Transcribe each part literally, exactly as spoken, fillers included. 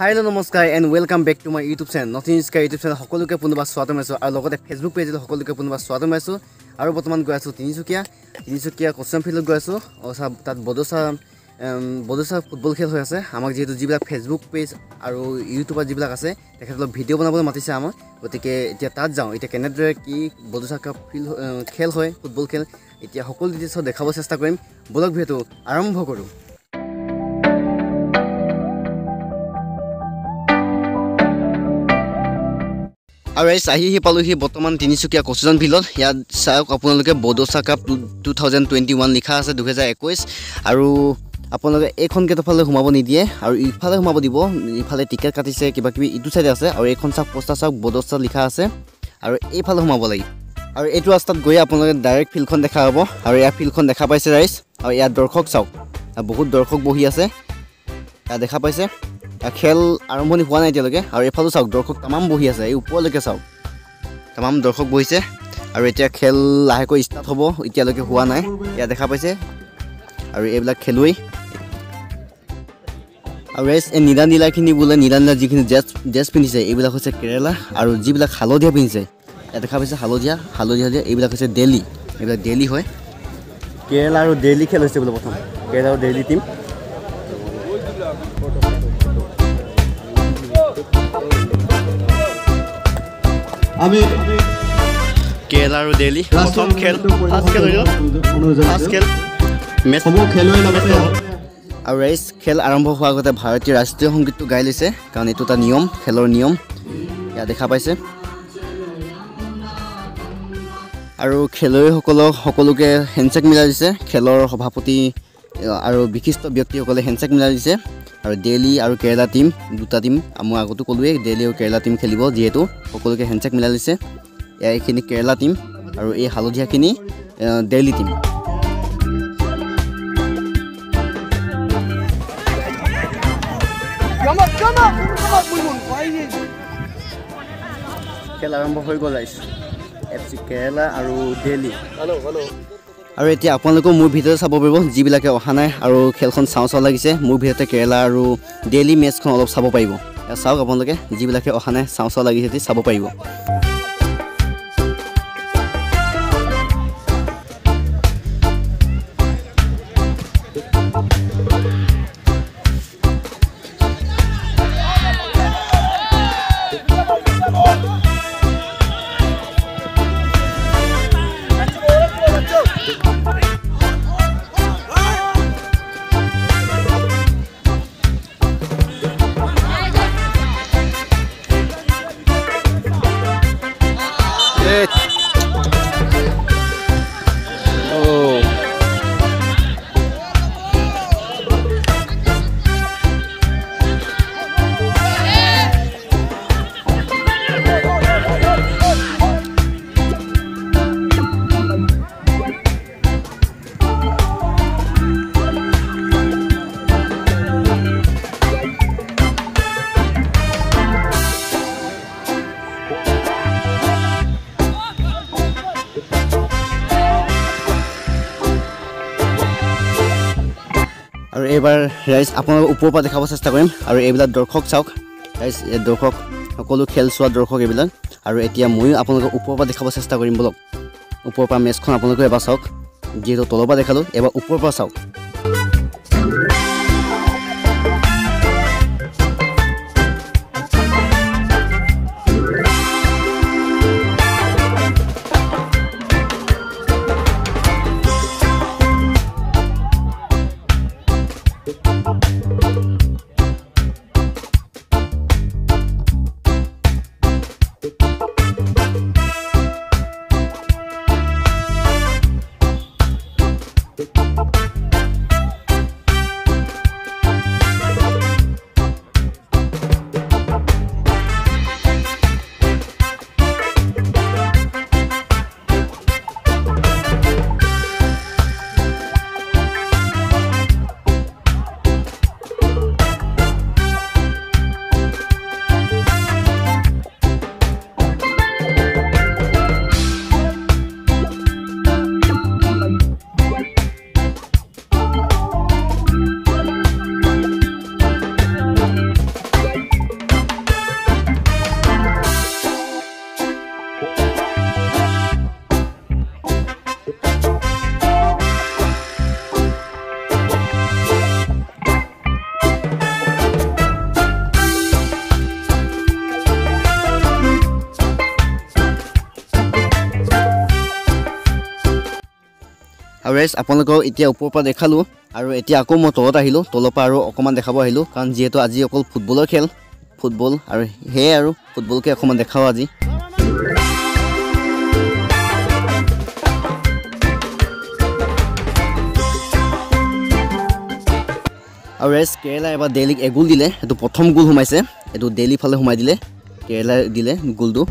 Hello, namaskar and welcome back to my YouTube channel. Tinsukia YouTube channel সকলোকে পুনৰবাৰ স্বাগতম জনাইছো আৰু লগতে Facebook page সকলোকে পুনৰবাৰ স্বাগতম জনাইছো আৰু বৰ্তমান গৈ আছো Tinsukia Tinsukia কচম ফিল্ডত গৈ আছো আৰু তাত Bodousa Bodousa ফুটবল খেল হৈ আছে আমাক যেহেতু যিবিলাক Facebook page আৰু YouTubeত যিবিলাক আছে তেখেতক ভিডিও বনাবলৈ মাতিছে আমাক গতিকে এতিয়া তাত যাওঁ এতিয়া কেনেদৰে কি Bodousa কাপ খেল হয় ফুটবল খেল এতিয়া সকলো ডিটেইলছ দেখাব চেষ্টা কৰিম ব্লগ ভিডিওটো আৰম্ভ কৰো আৰু এই চাহি পালোহি বৰ্তমান Tinsukia কচম ফিল্ডত ইয়াত চাওক আপোনালোকে Bodousa cup two thousand twenty-one লিখা আছে two thousand twenty-one আৰু আপোনালোকে এইখন কেটফালে ঘুমাব নিদিয়ে আৰু ইফালে ঘুমাব দিব ইফালে টিকেট কাটিছে কিবা কিবি ইটো সাইডে আছে আৰু এইখন চাওক পোষ্টাৰ চাওক Bodousa লিখা আছে আৰু এইফালে ঘুমাব লাগিব আৰু এইটো ৰাস্তাত গৈ আপোনালোকে ডাইৰেক্ট ফিল্ডখন দেখা হ'ব আৰু এই ফিল্ডখন দেখা পাইছে ৰাইজ আৰু ইয়াত দৰ্শক চাওক বহুত দৰ্শক বহি আছে তা দেখা পাইছে খেল আৰম্ভণি হোৱা নাই এতিয়ালৈকে আৰু এফালে চাওক দৰ্শক तमाम বহি আছে এই ওপৰলৈকে চাওক तमाम দৰ্শক বহিছে আৰু এতিয়া খেল লাহেকৈ ষ্টাৰ্ট হ'ব এতিয়ালৈকে হোৱা নাই ইয়া দেখা পাইছে আৰু এইবিলাক খেলুৱৈ আৰু ৰেস এই নীলা নীলাখিনি বোলে নীলা নীলা যিখিনি ড্ৰেছ ড্ৰেছ পিন্ধিছে এইবিলাক হৈছে কেৰালা আৰু যিবিলাক হালধীয়া পিন্ধিছে ইয়া দেখা পাইছে হালধীয়া হালধীয়া যে এইবিলাক হৈছে দিল্লী এইবিলাক দিল্লী হয় কেৰালা আৰু দিল্লী খেল হৈছে বোলে প্ৰথম কেৰালা আৰু দিল্লী টিম আমি কেৰালা আৰু দিল্লী প্ৰথম খেল ফাৰ্ষ্ট খেল হৈ ফাৰ্ষ্ট খেল মেচ হ'ব খেলুৱৈ লগতে আৰু ৰেস খেল আৰম্ভ হোৱাৰ আগতে ভাৰতীয় ৰাষ্ট্ৰীয় সংগীতটো গাই লৈছে কাৰণ এইটো এটা নিয়ম খেলৰ নিয়ম ইয়া দেখা পাইছে আৰু খেলুৱৈসকলক সকলোকে হেণ্ডশেক মিলাই দিছে খেলৰ সভাপতি আৰু বিশিষ্ট ব্যক্তিসকলে হেণ্ডশেক মিলাই দিছে আৰু দিল্লী আৰু কেৰালা টিম দুটা টিম মই আগতো ক'লোৱে দিল্লী আৰু কেৰালা টিম খেলিব যেহেতু সকলোকে হেণ্ডশেক মিলাই দিছে এইখিনি কেৰালা টিম আৰু এই হালধীয়াখিনি দিল্লী টিম খেল আৰম্ভ হৈ গ'ল এফ চি কেৰালা আৰু দিল্লী আৰু এতিয়া আপোনালোকেও মোৰ ভিডিঅ' চাব পাৰিব যিবিলাকে অহা নাই আৰু খেলখন চাওঁ চাওঁ লাগিছে মোৰ ভিডিঅ'তে কেৰালা আৰু দিল্লী মেচখন অলপ চাব পাৰিব চাওক আপোনালোকে যিবিলাকে অহা নাই চাওঁ চাওঁ লাগিছে চাব পাৰিব আৰু এবাৰ ৰাইজ আপোনালোক ওপৰৰ পৰা দেখাব চেষ্টা কৰিম আৰু এইবিলাক দৰ্শক চাওক ৰাইজ দৰ্শক সকলো খেল চোৱা দৰ্শক এইবিলাক আৰু এতিয়া ময়ো আপোনালোকক ওপৰৰ পৰা দেখাব চেষ্টা কৰিম বলক ওপৰৰ পৰা মেচখন আপোনালোকে এবাৰ চাওক যিহেতু তলৰ পৰা দেখালোঁ এবাৰ ওপৰৰ পৰা চাওক আৰু গাইজ আপোনালোকক এতিয়া ওপৰৰ পৰা দেখালোঁ আৰু এতিয়া আকৌ মই তলত আহিলোঁ তলৰ পৰা আৰু অকণমান দেখাব আহিলোঁ কাৰণ যিহেতু আজি অকল ফুটবলৰ খেল ফুটবল আৰু সেয়াই আৰু ফুটবলকে অকণমান দেখাওঁ আজি আৰু গাইজ কেৰেলা এবাৰ দিল্লীক এগোল দিলে এইটো প্ৰথম গোল সোমাইছে এইটো দিল্লী ফালে সোমাই দিলে কেৰেলা দিলে গোলটো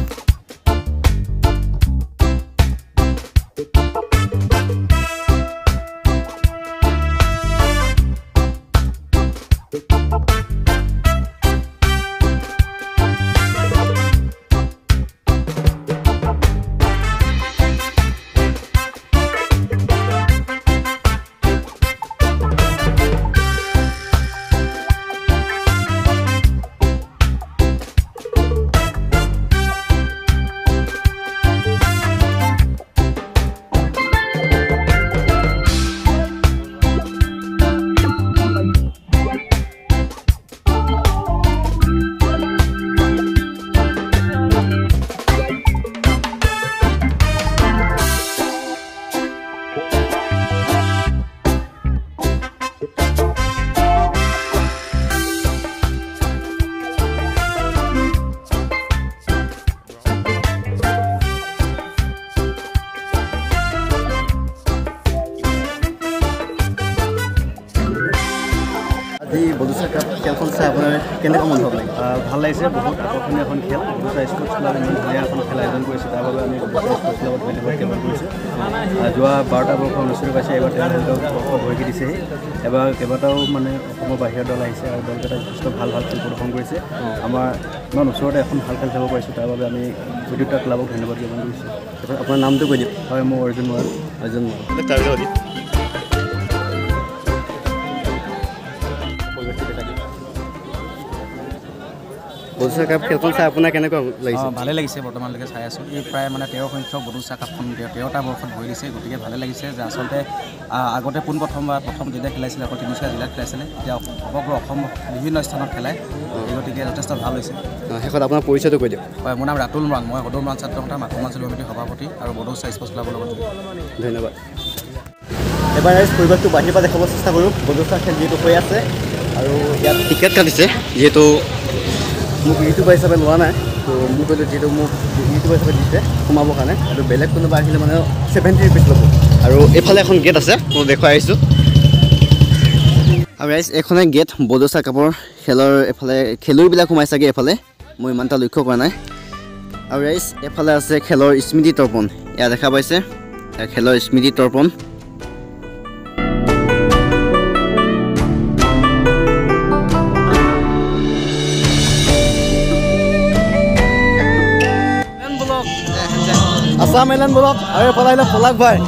বদৌচা কাপ খেলখন চাই আপোনাৰ কেনেকুৱা অনুভৱ লাগে ভাল লাগিছে বহুত আকৰ্ষণীয় এখন খেল বদৌচা স্পৰ্টছ ক্লাবে ইমান ধুনীয়া এখন খেল আয়োজন কৰিছে তাৰ বাবে আমি বদৌচা স্পৰ্টছ ক্লাবত ধন্যবাদ জ্ঞাপন কৰিছোঁ যোৱা বাৰটা বৰ্ষ অনুষ্ঠিত পাইছে এবাৰ তেওঁলোকক বৰ্ষ ভৰি দিছেহি এবাৰ কেইবাটাও মানে অসমৰ বাহিৰৰ দল আহিছে আৰু দলকেইটাই যথেষ্ট ভাল ভাল খেল প্ৰদৰ্শন কৰিছে আমাৰ ইমান ওচৰতে এখন ভাল খেল চাব পাৰিছোঁ তাৰ বাবে আমি বদৌচা ক্লাবক ধন্যবাদ জ্ঞাপন কৰিছোঁ আপোনাৰ নামটো কৈ দিয়ক হয় মোৰ অৰ্জুন মৰাণ অৰ্জুন মৰাণ বদৌচা কাপ খেলখন চাই আপোনাৰ কেনেকুৱা লাগিছে ভালে লাগিছে বৰ্তমানলৈকে চাই আছোঁ এই প্ৰায় মানে তেৰ সংখ্যক বদৌচা কাপখন তেৰটা বৰ্ষত ভৰি দিছে গতিকে ভালে লাগিছে যে আচলতে আগতে পোনপ্ৰথম বা প্ৰথম যেতিয়া খেলাইছিলে অকল তিনিচুকীয়া জিলাত খেলাইছিলে এতিয়া সমগ্ৰ অসম বিভিন্ন স্থানত খেলায় এই গতিকে যথেষ্ট ভাল হৈছে শেষত আপোনাৰ পৰিচয়টো কৈ দিয়ক হয় মোৰ নাম ৰাতুল মৰাণ মই সদৌ মৰাণ ছাত্ৰ সন্থা মাকুম অঞ্চল সমিতিৰ সভাপতি আৰু বদৌচা স্পৰ্টছ ক্লাবৰ লগত ধন্যবাদ এবাৰ ৰাইজ পৰিৱেশটো বাহিৰৰ পৰা দেখাব চেষ্টা কৰোঁ বদৌচা খেল যিহেতু হৈ আছে আৰু ইয়াত টিকেট কাটিছে যিহেতু মোক ইউটিউবাৰ হিচাপে লোৱা নাই তো মোক কৈছোঁ যিহেতু মোক ইউটিউবাৰ হিচাপে দিছে সোমাবৰ কাৰণে আৰু বেলেগ কোনোবা আহিলে মানে ছেভেণ্টি ৰুপিজ ল'ব আৰু এইফালে এখন গেট আছে মই দেখুৱাই আহিছোঁ আৰু ৰাইজ এইখনে গেট বদৌচা কাপৰ খেলৰ এফালে খেলুৱৈবিলাক সোমাই চাগে এফালে মই ইমান এটা লক্ষ্য কৰা নাই আৰু ৰাইজ এফালে আছে খেলৰ স্মৃতি তৰ্পণ এয়া দেখা পাইছে খেলৰ স্মৃতি তৰ্পণ আসাম এলেন ব্লক আৰু এফালে আহিলে পলাক ভাই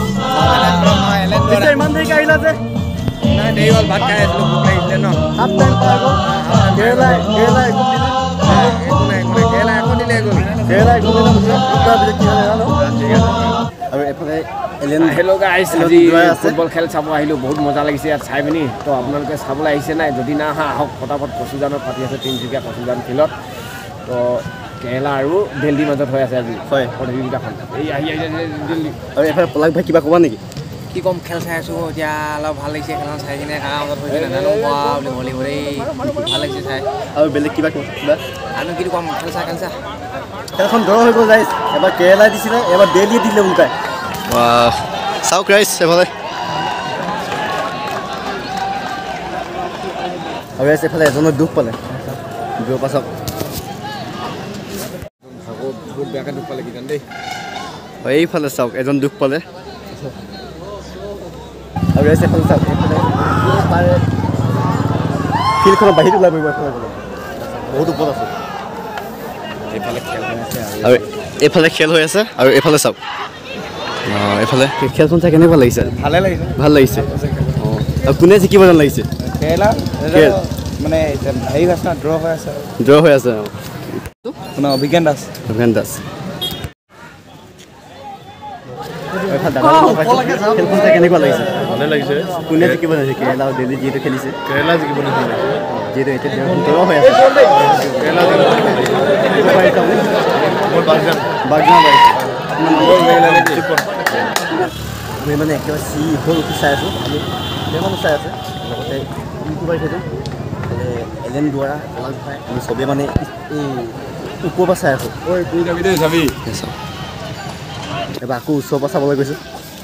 ইমান দেৰিকৈ আহিলা যে দেৰি হ'ল ভাত খাই আছিলোঁ ভোক লাগিছিলে ন হাফ টাইম পাই গ'ল কেৰেলা কেৰেলা একো দিলে একো নাই একো নাই কেৰেলা একো দিলে গ'ল কেৰেলা একো দিলে কি হয় জানো আৰু এফালে এলেন হেল্ল' গাইজ আজি ফুটবল খেল চাব আহিলোঁ বহুত মজা লাগিছে ইয়াত চাই পিনি তো আপোনালোকে চাবলৈ আহিছে নাই যদি না আহা আহক ফটাফট কচুজানত পাতি আছে তিনিচুকীয়া কচুজান ফিল্ডত তো কেৰেলা আৰু দিল্লীৰ মাজত হৈ আছে আজি হয় প্ৰতিযোগিতাখন এই আহি আহিছে দিল্লী আৰু এফালে পলাক ভাই কিবা ক'বা নেকি কি ক'ম খেল চাই আছোঁ এতিয়া অলপ ভাল লাগিছে খেলখন চাই কিনে কাৰ মাজত হৈছে নাজানো কোৱা বুলি ভলি ভৰি ভাল লাগিছে চাই আৰু বেলেগ কিবা কিবা আনো কি ক'ম খেল চা খেল চা খেলখন ড্ৰ হৈ গ'ল ৰাইজ এবাৰ কেৰেলাই দিছিলে এবাৰ দিল্লী দিলে উল্টাই চাওক ৰাইজ এফালে আৰু ৰাইজ এফালে এজনৰ দুখ পালে দুখ পাছক বহুত বেয়াকৈ দুখ পালে কিজান দেই এইফালে চাওক এজন দুখ পালে আৰু ৰাইজ এফালে চাওক এইফালে ফিল্ডখনৰ বাহিৰত ওলাই পৰিব এফালে বহুত ওপৰত আছে এইফালে খেল হৈ আছে আৰু এইফালে খেল হৈ আছে আৰু এইফালে চাওক অঁ এইফালে খেলখন চাই কেনেকুৱা লাগিছে ভালে লাগিছে ভাল লাগিছে অঁ আৰু কোনে জিকিব যেন লাগিছে কেৰেলা মানে হেৰি আছে না ড্ৰ হৈ আছে ড্ৰ হৈ আছে অঁ আপোনাৰ অভিজ্ঞান দাস অভিজ্ঞান দাস খেলখন চাই কেনেকুৱা লাগিছে ভালে লাগিছে কোনে জিকিব লাগিছে কেৰেলা আৰু দিল্লী যিহেতু খেলিছে কেৰেলা জিকিব লাগিছে যিহেতু এতিয়া ড্ৰ হৈ আছে কেৰেলা বাগজা বাগিছে আপোনাৰ নম্বৰ আমি মানে একেবাৰে চি হ'ল উঠি চাই আছোঁ আমি মানুহ চাই আছে লগতে ইউটিউবাৰ কেইজন এলেন দুৱাৰা কলাল ভাই আমি চবেই মানে এই ওপৰৰ পৰা চাই আছোঁ ঐ তুই যাবি দেই যাবি এবাৰ আকৌ ওচৰৰ পৰা চাবলৈ গৈছোঁ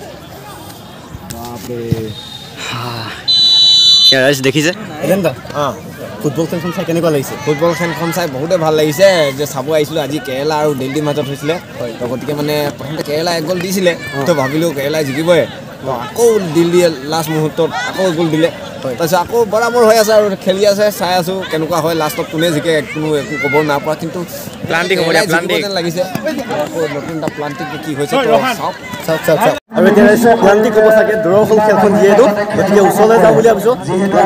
ৰাইজ দেখিছে এলেন দা অঁ ফুটবল খেলখন চাই কেনেকুৱা লাগিছে ফুটবল খেলখন চাই বহুতে ভাল লাগিছে যে চাব আহিছিলোঁ আজি কেৰেলা আৰু দিল্লীৰ মাজত হৈছিলে তো গতিকে মানে প্ৰথমতে কেৰেলা এক গ'ল দিছিলে তো ভাবিলোঁ কেৰেলাই জিকিবই তো আকৌ দিল্লীয়ে লাষ্ট মুহূৰ্তত আকৌ গ'ল দিলে তাৰপিছত আকৌ বৰাবৰ হৈ আছে আৰু খেলি আছে চাই আছোঁ কেনেকুৱা হয় লাষ্টত কোনে জিকে কোনো একো ক'ব নাপৰা কিন্তু প্লান্টিং যেন লাগিছে আকৌ নতুন এটা প্লান্টিং কি হৈছে চাওক চাওক চাওক চাওক আৰু এতিয়া প্লান্টিং ক'ব চাগে ড্ৰ হ'ল খেলখন যিহেতু গতিকে ওচৰলৈ যাওঁ বুলি ভাবিছোঁ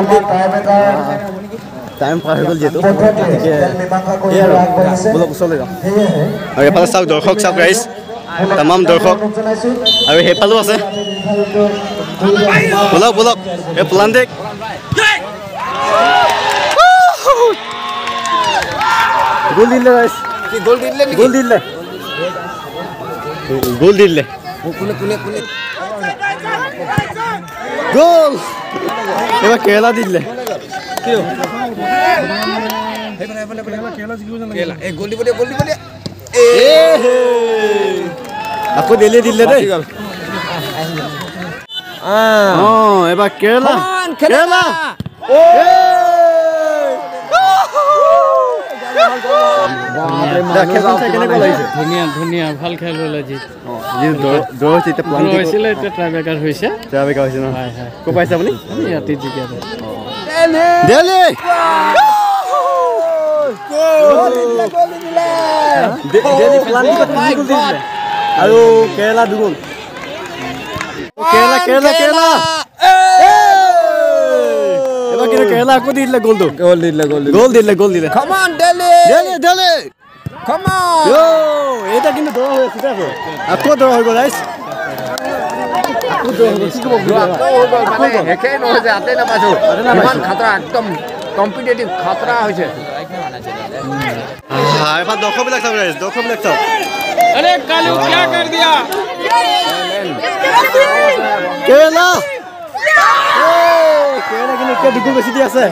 টাইম পাৰ হৈ গ'ল যিহেতু গতিকে এই আৰু বলক ওচৰলৈ যাওঁ আৰু এফালে চাওক দৰ্শক চাওক ৰাইজ তামাম দৰ্শক আৰু সেইফালেও আছে বলক বলক এই প্লান্টিক গোল দিলে ৰাইজ কি গ'ল দিলে গোল দিলে গোল দিলে কোনে কোনে কোনে গোল এবাৰ কেৰেলা দি দিলে আকৌ দিলে দিলে দেই অঁ এবাৰ কেৰেলা কেৰেলা ধুনীয়া ধুনীয়া ভাল খেল হ'ল আজি হৈছিলে এতিয়া ট্ৰাইবেকাৰ হৈছে ট্ৰাইবেকাৰ হৈছে ন হয় হয় ক'ৰ পাইছে আপুনি ইয়াতে জিকা দেলি আৰু কেৰেলা দুগোল কেৰেলা কেৰেলা কেৰেলা এবাৰ কিন্তু কেৰেলা আকৌ দি দিলে গ'লটো গ'ল দিলে গ'ল গ'ল দিলে গ'ল দিলে দেলি দেলি এইটা কিন্তু দৰ হৈ আছে আকৌ দৰ হৈ গ'ল ৰাইজ শেষেই নহয় যে আতে নাপাইছোঁ ইমান খাতৰা একদম কম্পিটিটিভ খাতৰা হৈছে এফালে দৰ্শকবিলাক চাওক ৰাইজ দৰ্শকবিলাক চাওক अरे कालू क्या कर दिया केरला केरला কিন্তু কে দুগোল বেছি দি আছে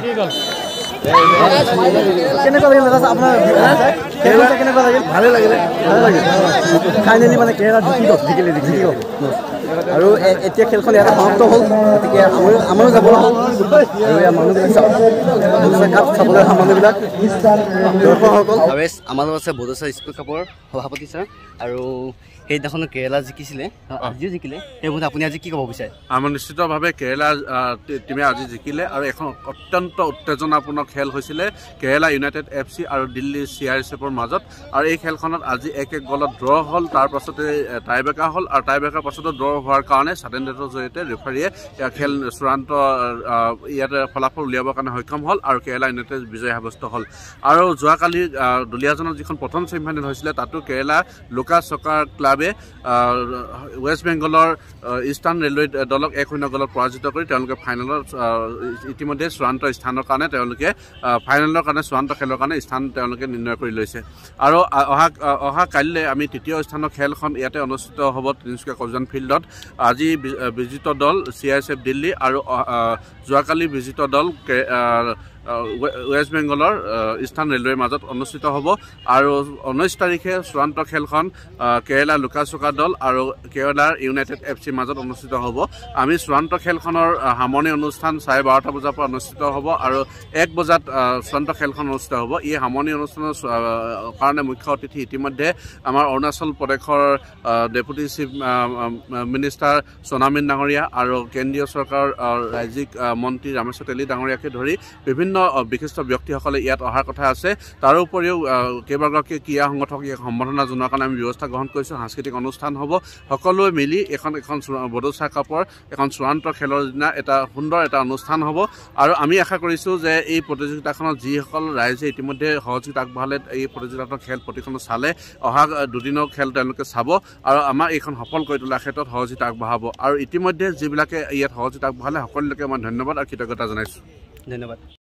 কেনেকুৱা লাগিল দাদা আপোনাৰ কেৰেলা কেনেকুৱা লাগিল ভালে লাগিলে ভালে লাগিল ফাইনেলি মানে কেৰেলা জিকি গ'ল জিকিলে জিকি গ'ল আৰু এতিয়া খেলখন ইয়াতে সমাপ্ত হ'ল গতিকে আমাৰ আমাৰো যাব হ'ল আৰু ইয়াৰ মানুহবিলাক চাওক চাবলৈ অহা মানুহবিলাক দৰ্শকসকল আৰু আমাৰ লগত আছে বডোচা স্কুল কাপৰ সভাপতি ছাৰ আৰু সেইদিনাখন কেৰেলা জিকিছিলে আজিও জিকিলে সেইবোৰ আপুনি আজি কি ক'ব বিচাৰে আমাৰ নিশ্চিতভাৱে কেৰেলা টিমে আজি জিকিলে আৰু এখন অত্যন্ত উত্তেজনাপূৰ্ণ খেল হৈছিলে কেৰেলা ইউনাইটেড এফ চি আৰু দিল্লী চি আৰ এছ এফৰ মাজত আৰু এই খেলখনত আজি এক এক গলত ড্ৰ হ'ল তাৰ পাছতে টাইব্ৰেকাৰ হ'ল আৰু টাইব্ৰেকাৰ পাছতো ড্ৰ হোৱাৰ কাৰণে ছাডেন ডেথৰ জৰিয়তে ৰেফাৰীয়ে খেল চূড়ান্ত ইয়াতে ফলাফল উলিয়াবৰ কাৰণে সক্ষম হ'ল আৰু কেৰেলা ইউনাইটেড বিজয় সাব্যস্ত হ'ল আৰু যোৱাকালি দুলীয়াজনৰ যিখন প্ৰথম ছেমিফাইনেল হৈছিলে তাতো কেৰেলা লোকা চকাৰ ক্লাবে ৱেষ্ট বেংগলৰ ইষ্টাৰ্ণ ৰেলৱে দলক এক শূন্য গলত পৰাজিত কৰি তেওঁলোকে ফাইনেলত ইতিমধ্যে চূড়ান্ত স্থানৰ কাৰণে তেওঁলোকে ফাইনেলৰ কাৰণে চূড়ান্ত খেলৰ কাৰণে স্থান তেওঁলোকে নিৰ্ণয় কৰি লৈছে আৰু অহা অহা কাইলৈ আমি তৃতীয় স্থানৰ খেলখন ইয়াতে অনুষ্ঠিত হ'ব তিনিচুকীয়া কজন ফিল্ডত আজি বিজিত দল C I S F Delhi আৰু যোৱাকালি বিজিত দল ৱেষ্ট বেংগলৰ ইষ্টাৰ্ণ ৰেলৱেৰ মাজত অনুষ্ঠিত হ'ব আৰু ঊনৈছ তাৰিখে চূড়ান্ত খেলখন কেৰেলা লুকাচুকা দল আৰু কেৰেলাৰ ইউনাইটেড এফ চিৰ মাজত অনুষ্ঠিত হ'ব আমি চূড়ান্ত খেলখনৰ সামৰণি অনুষ্ঠান চাৰে বাৰটা বজাৰ পৰা অনুষ্ঠিত হ'ব আৰু এক বজাত চূড়ান্ত খেলখন অনুষ্ঠিত হ'ব এই সামৰণি অনুষ্ঠানৰ কাৰণে মুখ্য অতিথি ইতিমধ্যে আমাৰ অৰুণাচল প্ৰদেশৰ ডেপুটি চিফ মিনিষ্টাৰ সোনামিন ডাঙৰীয়া আৰু কেন্দ্ৰীয় চৰকাৰৰ ৰাজ্যিক মন্ত্ৰী ৰামেশ্বৰ তেলী ডাঙৰীয়াকে ধৰি বিভিন্ন বিশিষ্ট ব্যক্তিসকলে ইয়াত অহাৰ কথা আছে তাৰোপৰিও কেইবাগৰাকী ক্ৰীড়া সংগঠক ইয়াক সম্বৰ্ধনা জনোৱাৰ কাৰণে আমি ব্যৱস্থা গ্ৰহণ কৰিছোঁ সাংস্কৃতিক অনুষ্ঠান হ'ব সকলোৱে মিলি এখন এখন বডোচা কাপৰ এখন চূড়ান্ত খেলৰ দিনা এটা সুন্দৰ এটা অনুষ্ঠান হ'ব আৰু আমি আশা কৰিছোঁ যে এই প্ৰতিযোগিতাখনত যিসকল ৰাইজে ইতিমধ্যে সহযোগিতা আগবঢ়ালে এই প্ৰতিযোগিতাখনৰ খেল প্ৰতিখন চালে অহা দুদিনৰ খেল তেওঁলোকে চাব আৰু আমাৰ এইখন সফল কৰি তোলাৰ ক্ষেত্ৰত সহযোগিতা আগবঢ়াব আৰু ইতিমধ্যে যিবিলাকে ইয়াত সহযোগিতা আগবঢ়ালে সকলোকে মই ধন্যবাদ আৰু কৃতজ্ঞতা জনাইছোঁ ধন্যবাদ।